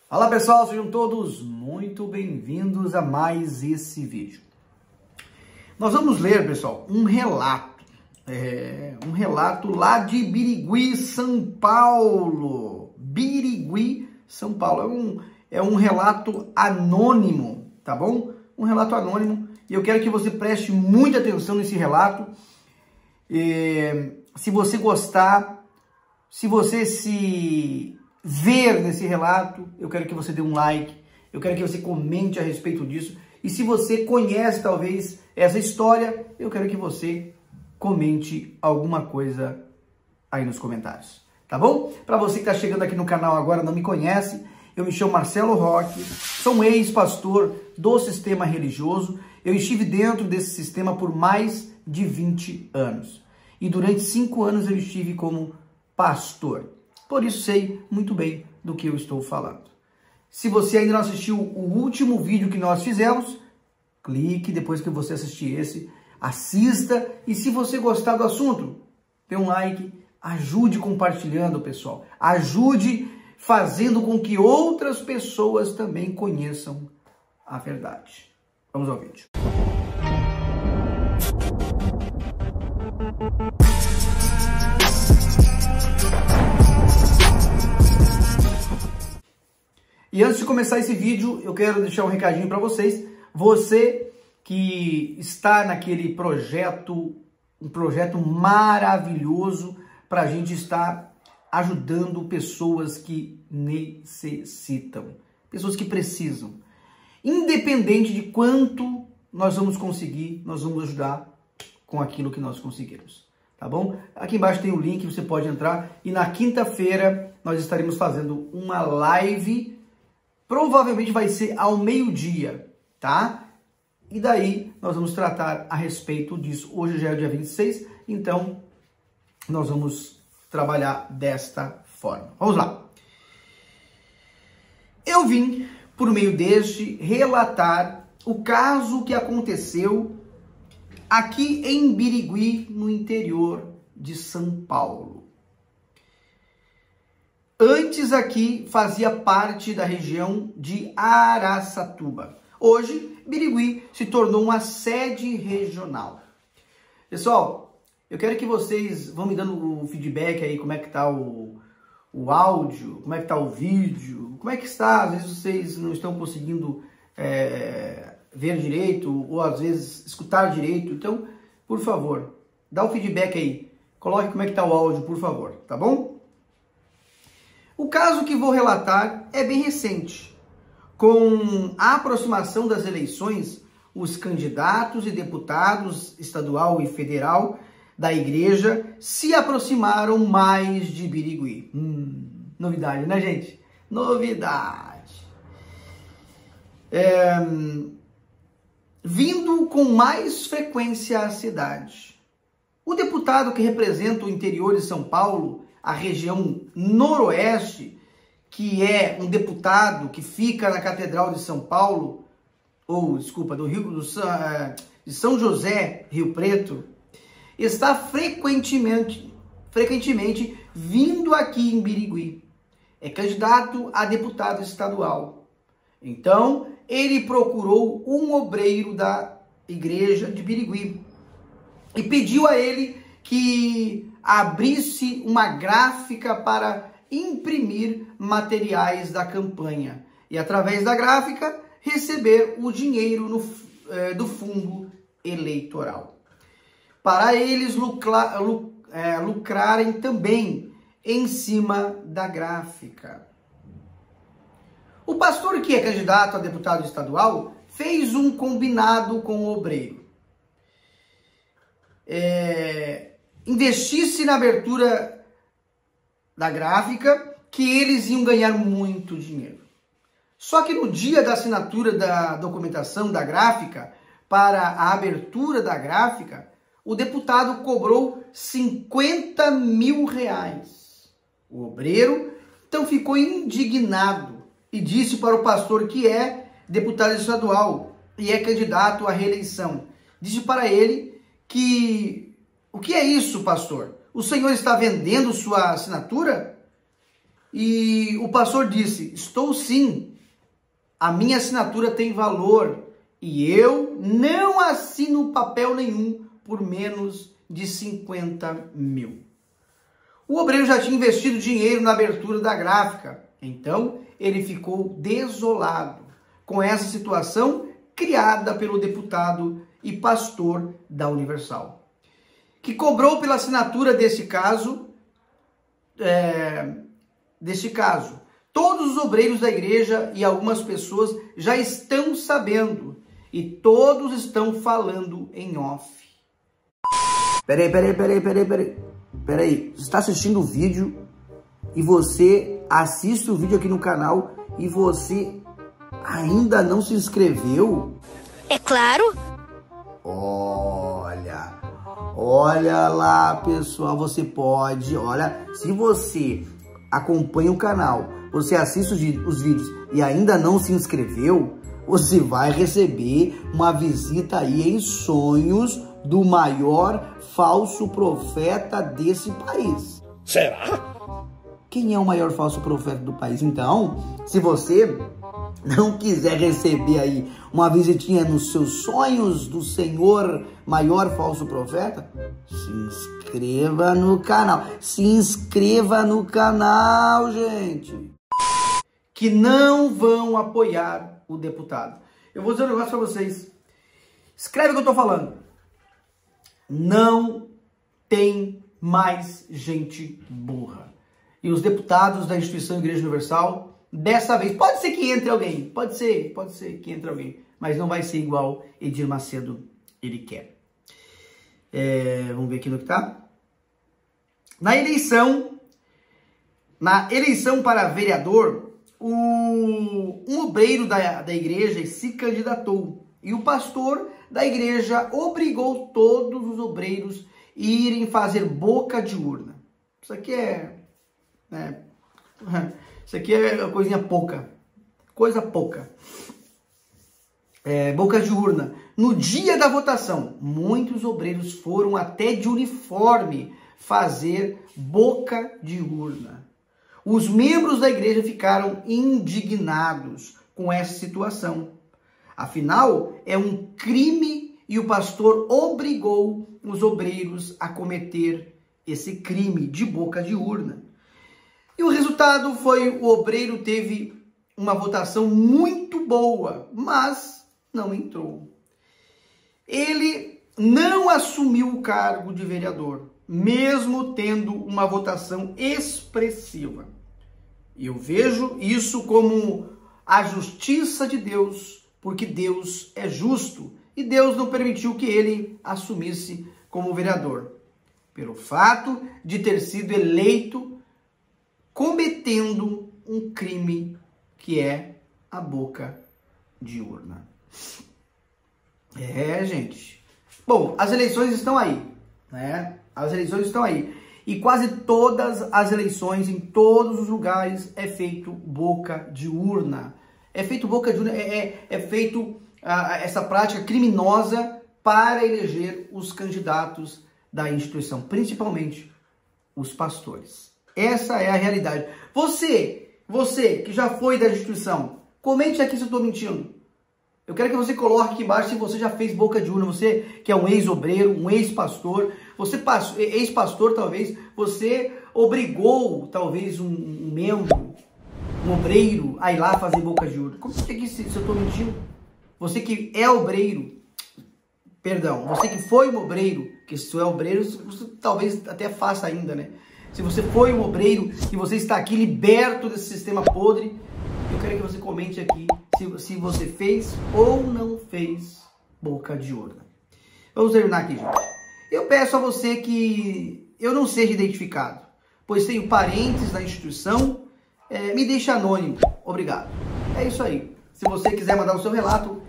Olá pessoal, sejam todos muito bem-vindos a mais esse vídeo. Nós vamos ler, pessoal, um relato lá de Birigui, São Paulo. Birigui, São Paulo. É um relato anônimo, tá bom? Um relato anônimo. E eu quero que você preste muita atenção nesse relato. Se você gostar, se você se ver nesse relato, eu quero que você dê um like, eu quero que você comente a respeito disso. E se você conhece talvez essa história, eu quero que você comente alguma coisa aí nos comentários, tá bom? Para você que está chegando aqui no canal agora, não me conhece, eu me chamo Marcelo Roque, sou um ex-pastor do sistema religioso. Eu estive dentro desse sistema por mais de 20 anos. E durante 5 anos eu estive como pastor. Por isso sei muito bem do que eu estou falando. Se você ainda não assistiu o último vídeo que nós fizemos, clique depois que você assistir esse, assista. E se você gostar do assunto, dê um like, ajude compartilhando, pessoal. Ajude fazendo com que outras pessoas também conheçam a verdade. Vamos ao vídeo. E antes de começar esse vídeo, eu quero deixar um recadinho para vocês. Você que está naquele projeto, um projeto maravilhoso para a gente estar ajudando pessoas que necessitam, pessoas que precisam. Independente de quanto nós vamos conseguir, nós vamos ajudar com aquilo que nós conseguirmos, tá bom? Aqui embaixo tem o link, você pode entrar. E na quinta-feira nós estaremos fazendo uma live. Provavelmente vai ser ao meio-dia, tá? E daí nós vamos tratar a respeito disso. Hoje já é o dia 26, então nós vamos trabalhar desta forma. Vamos lá. Eu vim, por meio deste, relatar o caso que aconteceu aqui em Birigui, no interior de São Paulo. Antes aqui fazia parte da região de Araçatuba. Hoje, Birigui se tornou uma sede regional. Pessoal, eu quero que vocês vão me dando o feedback aí, como é que tá o áudio, como é que tá o vídeo, como é que está. Às vezes vocês não estão conseguindo ver direito, ou às vezes escutar direito. Então, por favor, dá o feedback aí. Coloque como é que tá o áudio, por favor, tá bom? O caso que vou relatar é bem recente. Com a aproximação das eleições, os candidatos e deputados estadual e federal da igreja se aproximaram mais de Birigui. Novidade, né, gente? Novidade. Vindo com mais frequência à cidade. O deputado que representa o interior de São Paulo, a região noroeste, que é um deputado que fica na Catedral de São Paulo, de São José, Rio Preto, está frequentemente vindo aqui em Birigui. É candidato a deputado estadual. Então, ele procurou um obreiro da igreja de Birigui e pediu a ele que abrisse uma gráfica para imprimir materiais da campanha e, através da gráfica, receber o dinheiro do fundo eleitoral. Para eles lucrarem também em cima da gráfica. O pastor, que é candidato a deputado estadual, fez um combinado com o obreiro. Investisse na abertura da gráfica, que eles iam ganhar muito dinheiro. Só que no dia da assinatura da documentação da gráfica, para a abertura da gráfica, o deputado cobrou 50 mil reais. O obreiro então ficou indignado e disse para o pastor, que é deputado estadual e é candidato à reeleição, disse para ele que: o que é isso, pastor? O senhor está vendendo sua assinatura? E o pastor disse: estou sim, a minha assinatura tem valor e eu não assino papel nenhum por menos de 50 mil. O obreiro já tinha investido dinheiro na abertura da gráfica, então ele ficou desolado com essa situação criada pelo deputado e pastor da Universal, que cobrou pela assinatura desse caso. Todos os obreiros da igreja e algumas pessoas já estão sabendo e todos estão falando em off. Peraí. Você está assistindo o vídeo e você assiste o vídeo aqui no canal e você ainda não se inscreveu? É claro. Olha lá, pessoal, você pode, olha, se você acompanha o canal, você assiste os vídeos e ainda não se inscreveu, você vai receber uma visita aí em sonhos do maior falso profeta desse país. Será? Quem é o maior falso profeta do país? Então, se você não quiser receber aí uma visitinha nos seus sonhos do Senhor maior falso profeta, se inscreva no canal. Se inscreva no canal, gente. Que não vão apoiar o deputado. Eu vou dizer um negócio para vocês. Escreve o que eu tô falando. Não tem mais gente burra. E os deputados da instituição Igreja Universal, dessa vez, pode ser que entre alguém, pode ser que entre alguém, mas não vai ser igual Edir Macedo ele quer. Vamos ver aqui no que tá. Na eleição para vereador, um obreiro da igreja se candidatou e o pastor da igreja obrigou todos os obreiros a irem fazer boca de urna. Isso aqui é coisinha pouca. Coisa pouca. Boca de urna. No dia da votação, muitos obreiros foram até de uniforme fazer boca de urna. Os membros da igreja ficaram indignados com essa situação. Afinal, é um crime e o pastor obrigou os obreiros a cometer esse crime de boca de urna. E o resultado foi: o obreiro teve uma votação muito boa, mas não entrou. Ele não assumiu o cargo de vereador, mesmo tendo uma votação expressiva. E eu vejo isso como a justiça de Deus, porque Deus é justo e Deus não permitiu que ele assumisse como vereador, pelo fato de ter sido eleito cometendo um crime que é a boca de urna. Gente. Bom, as eleições estão aí, né? As eleições estão aí. E quase todas as eleições, em todos os lugares, é feito boca de urna. É feito boca de urna, é feito essa prática criminosa para eleger os candidatos da instituição, principalmente os pastores. Essa é a realidade. Você que já foi da instituição, comente aqui se eu estou mentindo. Eu quero que você coloque aqui embaixo se você já fez boca de urna, você que é um ex-obreiro, um ex-pastor, você ex-pastor talvez, você obrigou talvez um membro, um obreiro a ir lá fazer boca de urna. Como é que se eu estou mentindo? Você que é obreiro, perdão, você que foi um obreiro, que se você é obreiro, você talvez até faça ainda, né? Se você foi um obreiro e você está aqui liberto desse sistema podre, eu quero que você comente aqui se você fez ou não fez boca de urna. Vamos terminar aqui, gente. Eu peço a você que eu não seja identificado, pois tenho parentes na instituição, me deixe anônimo. Obrigado. É isso aí. Se você quiser mandar o seu relato,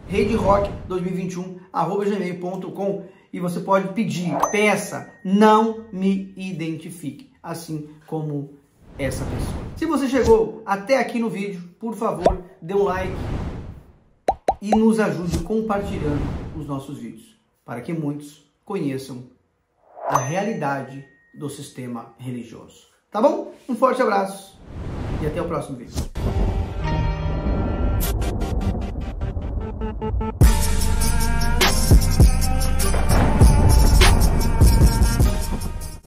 rederock2021@gmail.com, e você pode peça, não me identifique, assim como essa pessoa. Se você chegou até aqui no vídeo, por favor, dê um like e nos ajude compartilhando os nossos vídeos, para que muitos conheçam a realidade do sistema religioso. Tá bom? Um forte abraço. e até o próximo vídeo.